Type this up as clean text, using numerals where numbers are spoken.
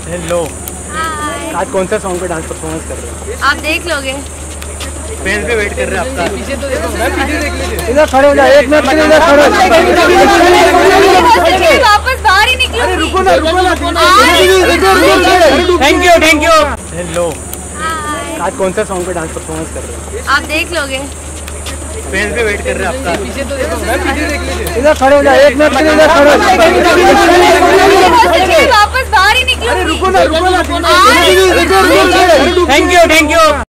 Hello. आज कौन सा सॉन्ग पे डांस परफॉर्मेंस कर रहे हो? आप देख लोगे। फैंस भी वेट कर रहे हैं आपका। पीछे तो देखो, मैं पीछे देख लीजिए। इधर खड़े हो जाओ, एक मिनट के लिए इधर खड़े हो जाओ। वापस बाहर ही निकलूंगी। रुको ना। Thank you. हेलो। आज कौन सा सॉन्ग पे डांस परफॉर्मेंस कर रहे हो? आप देख लोगे। फैंस भी वेट कर रहे हैं आपका। पीछे तो देखो, मैं पीछे देख लीजिए। इधर खड़े हो जाओ, एक मिनट के लिए इधर खड़े हो जाओ। वापस बाहर ही निकलूंगी। रुको ना। Thank you.